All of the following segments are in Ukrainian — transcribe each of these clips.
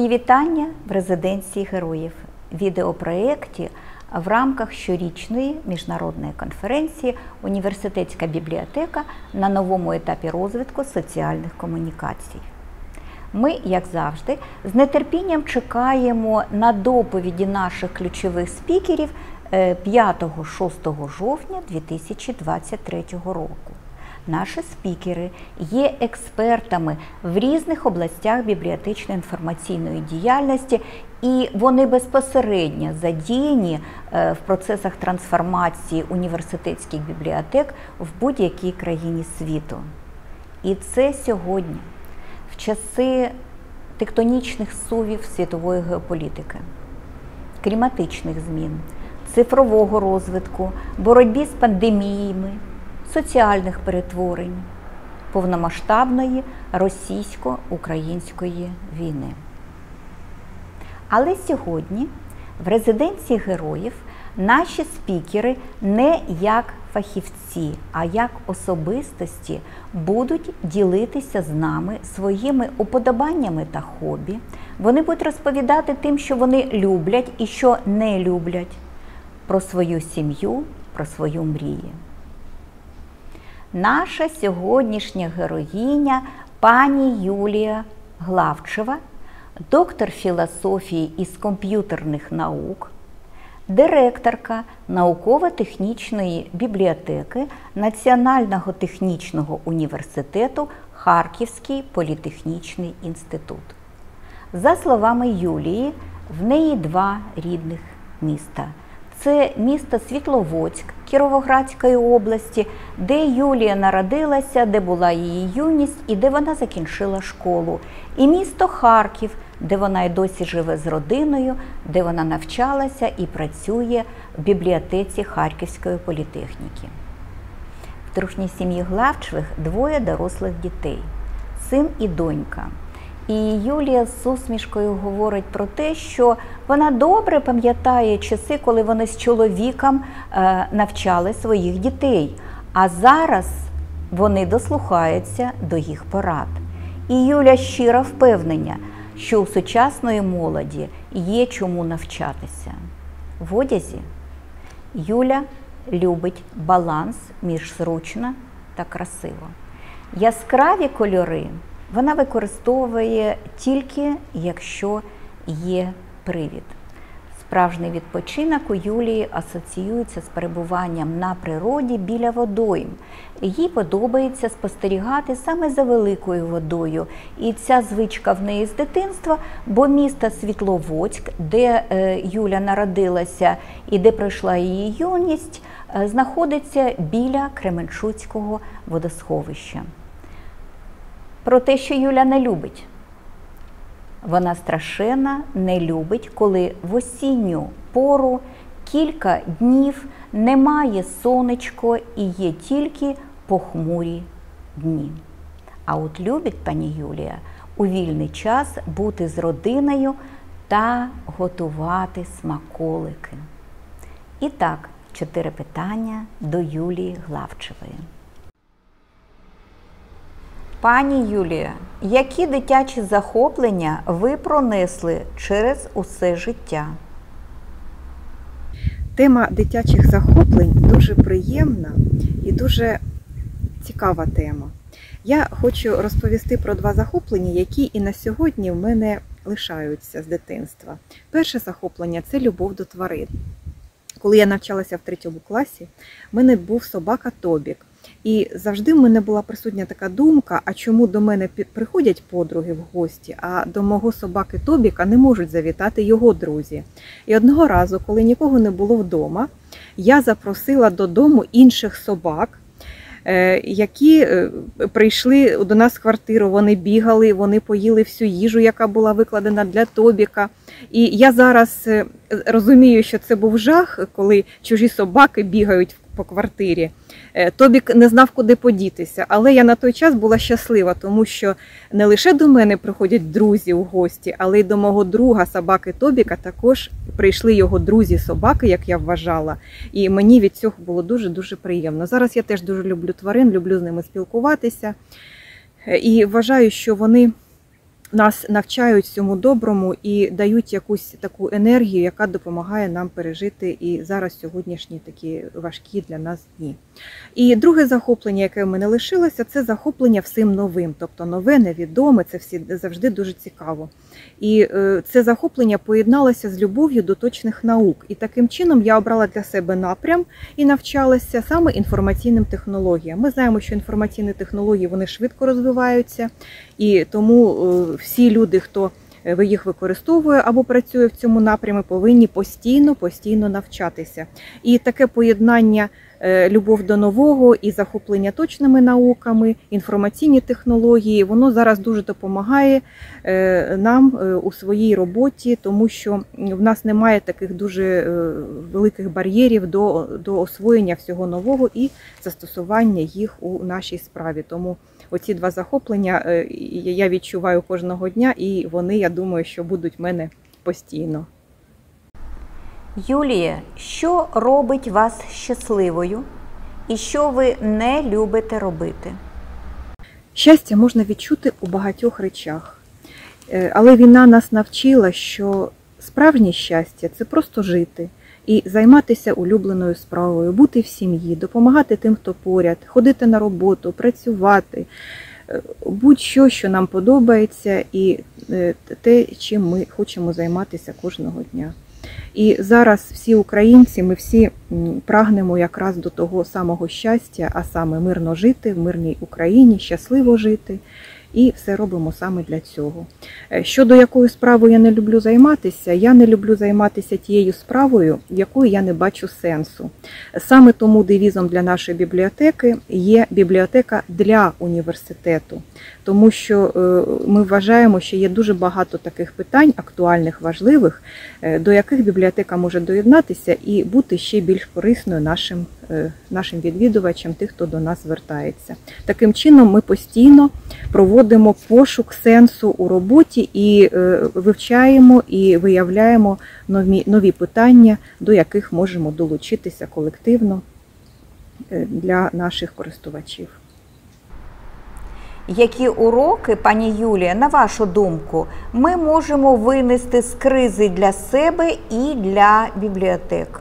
Мої вітання в резиденції героїв, відеопроєкті в рамках щорічної міжнародної конференції «Університетська бібліотека на новому етапі розвитку соціальних комунікацій». Ми, як завжди, з нетерпінням чекаємо на доповіді наших ключових спікерів 5-6 жовтня 2023 року. Наші спікери є експертами в різних областях бібліотечно-інформаційної діяльності, і вони безпосередньо задіяні в процесах трансформації університетських бібліотек в будь-якій країні світу. І це сьогодні, в часи тектонічних зсувів світової геополітики, кліматичних змін, цифрового розвитку, боротьбі з пандеміями, соціальних перетворень, повномасштабної російсько-української війни. Але сьогодні в резиденції героїв наші спікери не як фахівці, а як особистості будуть ділитися з нами своїми уподобаннями та хобі. Вони будуть розповідати тим, що вони люблять і що не люблять, про свою сім'ю, про свою мрію. Наша сьогоднішня героїня – пані Юлія Главчева, доктор філософії із комп'ютерних наук, директорка науково-технічної бібліотеки Національного технічного університету Харківський політехнічний інститут. За словами Юлії, в неї два рідних міста. Це місто Світловодськ Кіровоградської області, де Юлія народилася, де була її юність і де вона закінчила школу. І місто Харків, де вона й досі живе з родиною, де вона навчалася і працює в бібліотеці Харківської політехніки. В дружній сім'ї Главчевих двоє дорослих дітей – син і донька. І Юлія з усмішкою говорить про те, що вона добре пам'ятає часи, коли вони з чоловіком навчали своїх дітей, а зараз вони дослухаються до їх порад. І Юля щиро впевнена, що у сучасної молоді є чому навчатися. В одязі Юля любить баланс між зручно та красиво. Яскраві кольори вона використовує тільки, якщо є привід. Справжній відпочинок у Юлії асоціюється з перебуванням на природі біля водойм. Їй подобається спостерігати саме за великою водою. І ця звичка в неї з дитинства, бо місто Світловодськ, де Юля народилася і де пройшла її юність, знаходиться біля Кременчуцького водосховища. Про те, що Юля не любить. Вона страшенно не любить, коли в осінню пору кілька днів немає сонечко і є тільки похмурі дні. А от любить пані Юлія у вільний час бути з родиною та готувати смаколики. І так, 4 питання до Юлії Главчевої. Пані Юлія, які дитячі захоплення ви пронесли через усе життя? Тема дитячих захоплень дуже приємна і дуже цікава тема. Я хочу розповісти про 2 захоплення, які і на сьогодні в мене лишаються з дитинства. Перше захоплення – це любов до тварин. Коли я навчалася в 3 класі, в мене був собака Тобік. І завжди в мене була присутня така думка, а чому до мене приходять подруги в гості, а до мого собаки Тобіка не можуть завітати його друзі. І одного разу, коли нікого не було вдома, я запросила додому інших собак, які прийшли до нас в квартиру, вони бігали, вони поїли всю їжу, яка була викладена для Тобіка. І я зараз розумію, що це був жах, коли чужі собаки бігають по квартирі. Тобік не знав, куди подітися, але я на той час була щаслива, тому що не лише до мене приходять друзі в гості, але й до мого друга собаки Тобіка також прийшли його друзі-собаки, як я вважала, і мені від цього було дуже-дуже приємно. Зараз я теж дуже люблю тварин, люблю з ними спілкуватися і вважаю, що вони нас навчають цьому доброму і дають якусь таку енергію, яка допомагає нам пережити і зараз сьогоднішні такі важкі для нас дні. І друге захоплення, яке в мене лишилося, це захоплення всім новим. Тобто нове, невідоме, це завжди дуже цікаво. І це захоплення поєдналося з любов'ю до точних наук. І таким чином я обрала для себе напрям і навчалася саме інформаційним технологіям. Ми знаємо, що інформаційні технології, вони швидко розвиваються, і тому всі люди, хто їх використовує або працює в цьому напрямі, повинні постійно навчатися. І таке поєднання любов до нового і захоплення точними науками, інформаційні технології, воно зараз дуже допомагає нам у своїй роботі, тому що в нас немає таких дуже великих бар'єрів до освоєння всього нового і застосування їх у нашій справі. Тому оці два захоплення я відчуваю кожного дня, і вони, я думаю, що будуть в мене постійно. Юлія, що робить вас щасливою і що ви не любите робити? Щастя можна відчути у багатьох речах. Але війна нас навчила, що справжнє щастя – це просто жити і займатися улюбленою справою, бути в сім'ї, допомагати тим, хто поряд, ходити на роботу, працювати, будь-що, що нам подобається, і те, чим ми хочемо займатися кожного дня. І зараз всі українці, ми всі прагнемо якраз до того самого щастя, а саме мирно жити в мирній Україні, щасливо жити. І все робимо саме для цього. Щодо якої справи я не люблю займатися, я не люблю займатися тією справою, в якої я не бачу сенсу. Саме тому девізом для нашої бібліотеки є бібліотека для університету. Тому що ми вважаємо, що є дуже багато таких питань, актуальних, важливих, до яких бібліотека може доєднатися і бути ще більш корисною нашим відвідувачам, тих, хто до нас звертається. Таким чином ми постійно проводимо пошук сенсу у роботі і вивчаємо і виявляємо нові питання, до яких можемо долучитися колективно для наших користувачів. Які уроки, пані Юлія, на вашу думку, ми можемо винести з кризи для себе і для бібліотек?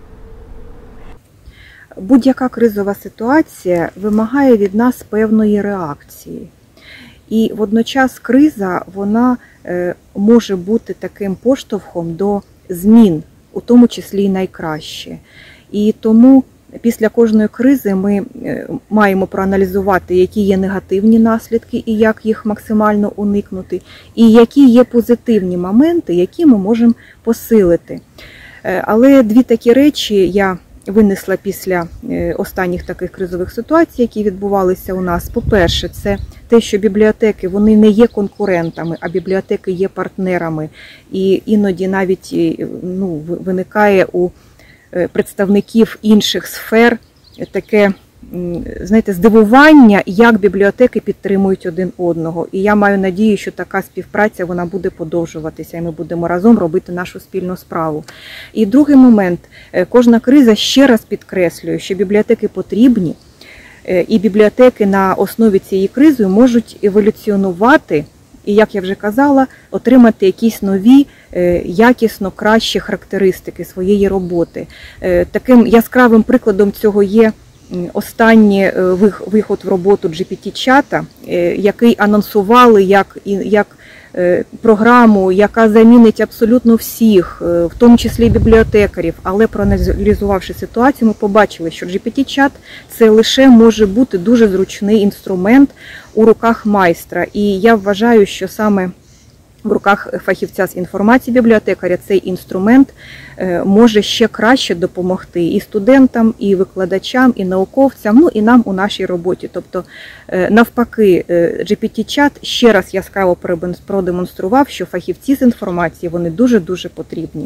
Будь-яка кризова ситуація вимагає від нас певної реакції. І водночас криза, вона може бути таким поштовхом до змін, у тому числі й найкраще. І тому після кожної кризи ми маємо проаналізувати, які є негативні наслідки і як їх максимально уникнути, і які є позитивні моменти, які ми можемо посилити. Але дві такі речі я винесла після останніх таких кризових ситуацій, які відбувалися у нас. По-перше, це те, що бібліотеки, вони не є конкурентами, а бібліотеки є партнерами. І іноді навіть виникає у представників інших сфер таке, знаєте, здивування, як бібліотеки підтримують один одного. І я маю надію, що така співпраця, вона буде продовжуватися, і ми будемо разом робити нашу спільну справу. І другий момент. Кожна криза ще раз підкреслює, що бібліотеки потрібні, і бібліотеки на основі цієї кризи можуть еволюціонувати, і, як я вже казала, отримати якісь нові, якісно кращі характеристики своєї роботи. Таким яскравим прикладом цього є останній виход в роботу GPT-чата, який анонсували як програму, яка замінить абсолютно всіх, в тому числі бібліотекарів. Але проаналізувавши ситуацію, ми побачили, що GPT-чат – це лише може бути дуже зручний інструмент у руках майстра. І я вважаю, що саме в руках фахівця з інформації бібліотекаря цей інструмент може ще краще допомогти і студентам, і викладачам, і науковцям, і нам у нашій роботі. Тобто, навпаки, GPT-чат ще раз яскраво продемонстрував, що фахівці з інформації, вони дуже-дуже потрібні.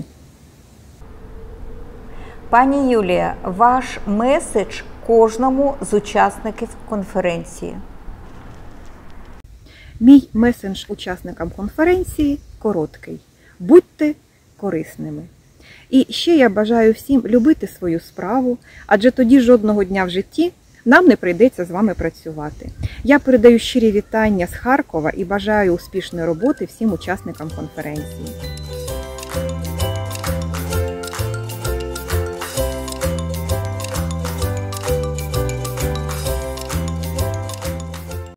Пані Юлія, ваш меседж кожному з учасників конференції. Мій меседж учасникам конференції короткий. Будьте корисними. І ще я бажаю всім любити свою справу, адже тоді жодного дня в житті нам не прийдеться з вами працювати. Я передаю щирі вітання з Харкова і бажаю успішної роботи всім учасникам конференції.